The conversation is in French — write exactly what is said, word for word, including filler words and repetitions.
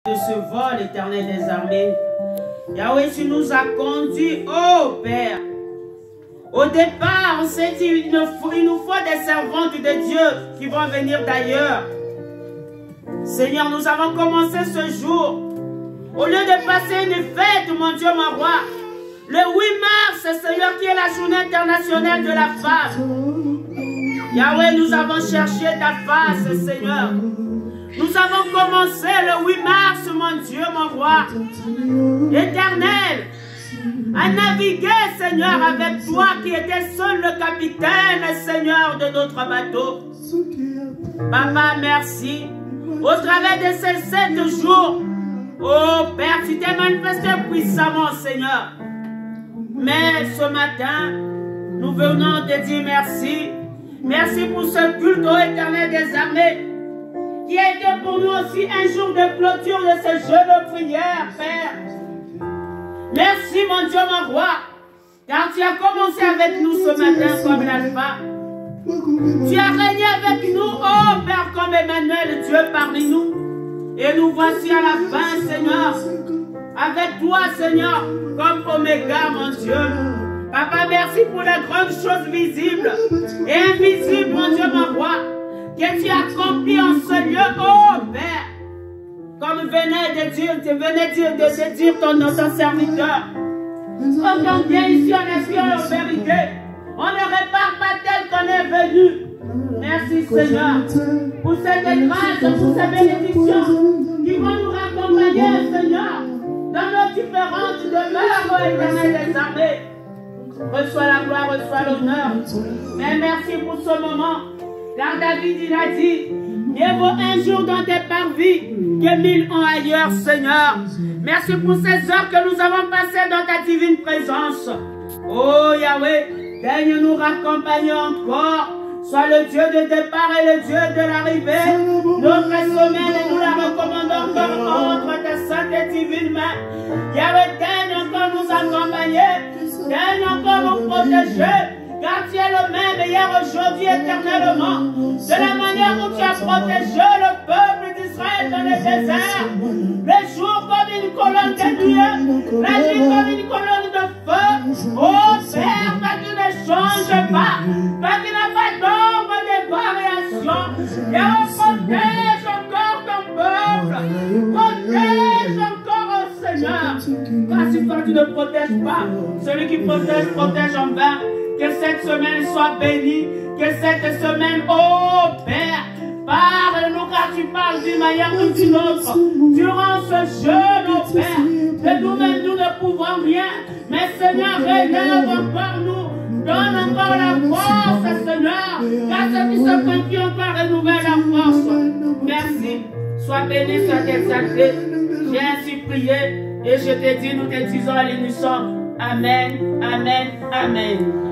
de ce vol, éternel des armées. Yahweh, tu nous as conduits, oh Père. Au départ, on s'est dit, il nous, faut, il nous faut des servantes de Dieu qui vont venir d'ailleurs. Seigneur, nous avons commencé ce jour. Au lieu de passer une fête, mon Dieu, mon roi, le huit mars, Seigneur, qui est la journée internationale de la femme. Yahweh, nous avons cherché ta face, Seigneur. Nous avons commencé le huit mars, mon Dieu, mon roi, éternel, à naviguer, Seigneur, avec toi qui étais seul le capitaine, Seigneur, de notre bateau. Papa, merci. Au travers de ces sept jours, oh Père, tu t'es manifesté puissamment, Seigneur. Mais ce matin, nous venons te dire merci. Merci pour ce culte, ô éternel des armées, qui a été pour nous aussi un jour de clôture de ce jeu de prière, Père. Merci, mon Dieu, mon roi, car tu as commencé avec nous ce matin comme l'alpha. Tu as régné avec nous, oh Père, comme Emmanuel, Dieu parmi nous. Et nous voici à la fin, Seigneur, avec toi, Seigneur, comme Oméga, mon Dieu. Papa, merci pour les grandes choses visibles et invisibles, mon Dieu, mon roi, que tu as accompli en ce lieu, oh Père. Comme venait de dire, tu venais dire, de, de dire ton, ton serviteur. Quand on vient ici, on est en vérité. On ne répare pas tel qu'on est venu. Merci Seigneur pour cette grâce, pour ces bénédictions qui vont nous raccompagner, Seigneur, dans nos différentes demeures, ô éternel des armées. Reçois la gloire, reçois l'honneur. Mais merci pour ce moment. Car David, il a dit, mieux vaut un jour dans tes parvis que mille ans ailleurs, Seigneur. Merci pour ces heures que nous avons passées dans ta divine présence. Oh Yahweh, daigne nous raccompagner encore. Sois le Dieu de départ et le Dieu de l'arrivée. Notre semaine, nous la recommandons encore entre tes saintes et divines mains. Yahweh, daigne encore nous accompagner. Daigne encore nous protéger. Car tu es le même hier, aujourd'hui, éternellement. De la manière où tu as protégé le peuple d'Israël dans le désert. Le jour comme une colonne de nuée, la nuit comme une colonne de feu. Oh Père, toi qui ne changes pas, toi qui n'as pas d'ombre de variation. Et on protège encore ton peuple. Protège encore, oh Seigneur. Car si toi tu ne protèges pas, celui qui protège, protège en vain. Que cette semaine soit bénie, que cette semaine, oh Père, parle-nous car tu parles d'une manière ou d'une autre. Durant ce jeûne, oh Père, que nous-mêmes nous ne pouvons rien, mais Seigneur, rénove encore nous, donne encore la force, Seigneur, car ceux qui se confient encore renouvelle la force. Merci, sois béni, sois exalté. J'ai ainsi prié et je te dis, nous te disons à l'unisson, Amen, Amen, Amen.